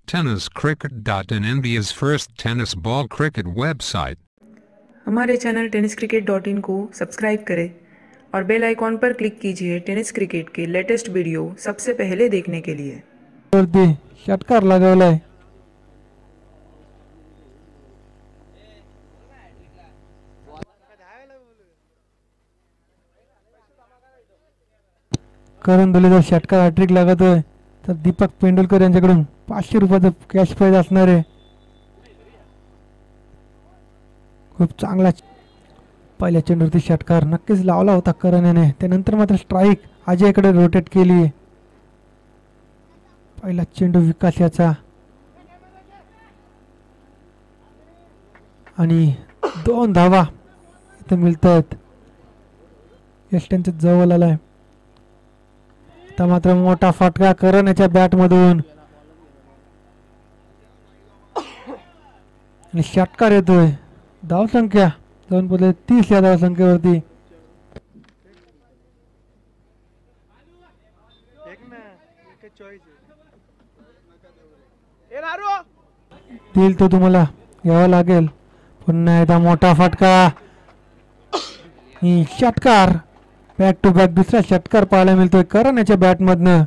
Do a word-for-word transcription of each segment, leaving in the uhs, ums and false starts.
tennis cricket dot in, India's first tennis ball cricket website. हमारे channel tennis cricket dot in को subscribe करें और bell icon पर click कीजिए tennis cricket के लेटेस्ट वीडियो सबसे पहले देखने के लिए। वरती षटकार लगावलाय। करण धुलेचा षटकार हॅट्रिक लागतोय तर दीपक पेंडुलकर यांच्याकडून पाचशे रुपयाचं कॅश प्राइज असणार आहे। खूप चांगला पहिल्या चेंडूवरती षटकार नक्कीच लावला होता करण याने, त्यानंतर मात्र स्ट्राईक अजयकडे रोटेट केली। पहिला चेंडू विकास याचा आणि दोन धावा इथे मिळतात। यश त्यांच्या जवळ आलाय तर मात्र मोठा फटका करण याच्या बॅट मधून आणि षटकार येतोय। धाव संख्या जाऊन पोहोचले तीस या धाव संख्येवरती। दिल तो तुम्हाला घ्यावा लागेल। पुन्हा एकदा मोठा फटका षटकार बॅक टू बॅक दुसरा षटकार पाहायला मिळतोय करण याच्या बॅट मधनं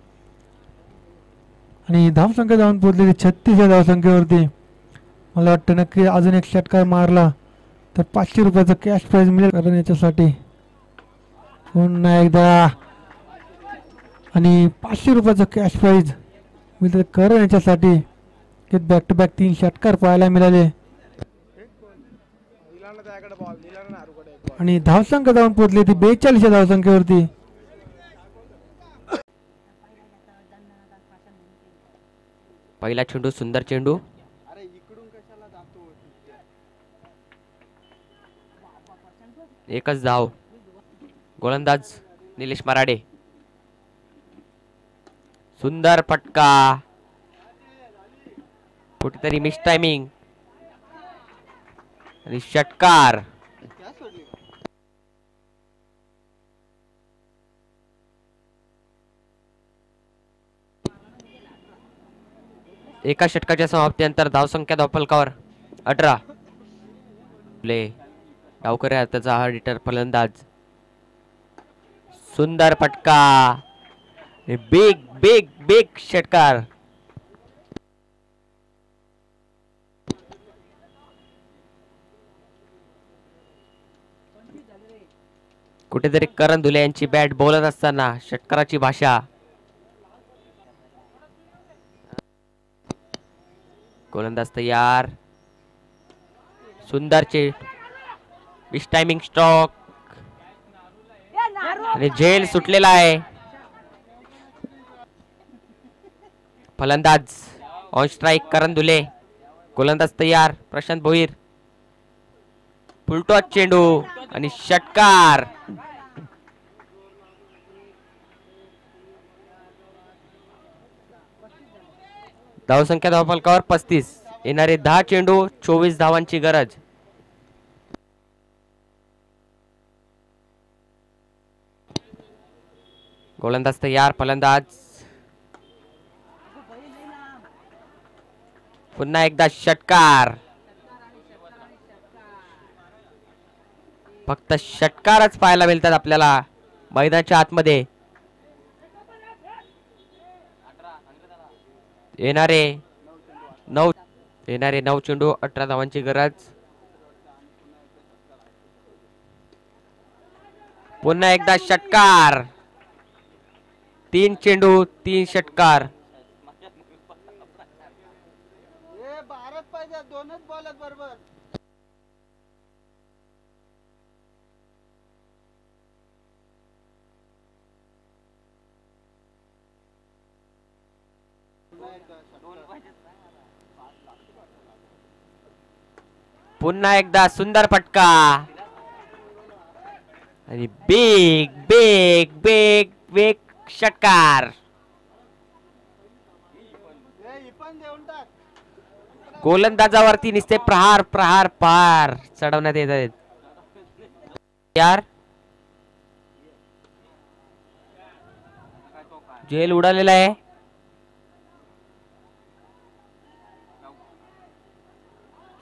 आणि धाव संख्या जाऊन पोहोचलेली छत्तीस या धाव संख्येवरती। मला वाटतं नक्की अजून एक षटकार मारला तर पाचशे रुपयाचं कॅश प्राइज मिळेल करण याच्यासाठी। पुन्हा एकदा आणि पाचशे रुपयाचं कॅश प्राइज मिळतं करण याच्यासाठी। बॅक टू बॅक तीन षटकार पाहायला मिळाले आणि धावसंख्या जाऊन पोहोचली ती बेचाळीस या धावसंख्येवरती। पहिला चेंडू सुंदर चेंडू एकच धाव। गोलंदाज निलेश मराडे सुंदर फटका कुठेतरी मिस टायमिंग आणि षटकार। एका षटकाच्या समाप्तीनंतर धावसंख्या धावफलकावर अठरा। डावकर त्याचा हा रिटर फलंदाज सुंदर फटका बिग बिग बिग षटकार। कुठेतरी करण धुले यांची बॅट बोलत असताना षटकाराची भाषा। गोलंदाज तयार सुंदरचे मिस टायमिंग स्ट्रोक आणि झेल सुटलेला आहे। फलंदाज ऑन स्ट्राइक करण धुले। गोलंदाज तयार प्रशांत भोईर फुलटॉस चेंडू आणि षटकार। धावसंख्या धावफलकावर पस्तीस। येणारे दहा चेंडू चोवीस धावांची गरज। गोलंदाज तयार फलंदाज पुन्हा एकदा षटकार। फक्त षटकारच पाहायला मिळतात आपल्याला मैदानाच्या आतमध्ये। येणारे नऊ येणारे नऊ चेंडू अठरा धावांची गरज। पुन्हा एकदा षटकार तीन चेंडू तीन षटकार। पुन्हा एकदा सुंदर फटका आणि बिग बिग बिग बिग षटकार। गोलंदाजावरती निस्ते प्रहार प्रहार पार चढवण्यात येत आहेत। यार झेल उडालेला आहे।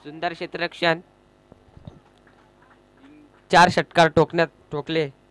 सुंदर क्षेत्ररक्षण. चार षटकार ठोकण्यात ठोकले